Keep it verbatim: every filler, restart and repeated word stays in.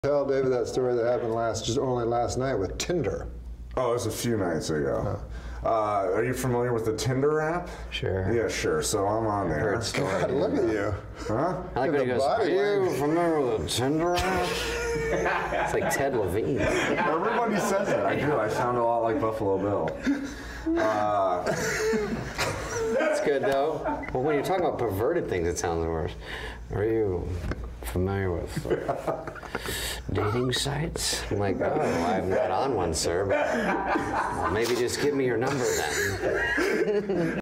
Tell David that story that happened last, just only last night with Tinder. Oh, it was a few nights ago. Uh, are you familiar with the Tinder app? Sure. Yeah, sure. So I'm on there. God, look at you. Huh? I like when he goes, are you familiar with the Tinder app? It's like Ted Levine. Everybody says it. I do. I sound a lot like Buffalo Bill. Uh, That's good, though. Well, when you're talking about perverted things, it sounds worse. Are you familiar with uh, dating sites? I'm like, oh, I'm not on one, sir, but well, maybe just give me your number then.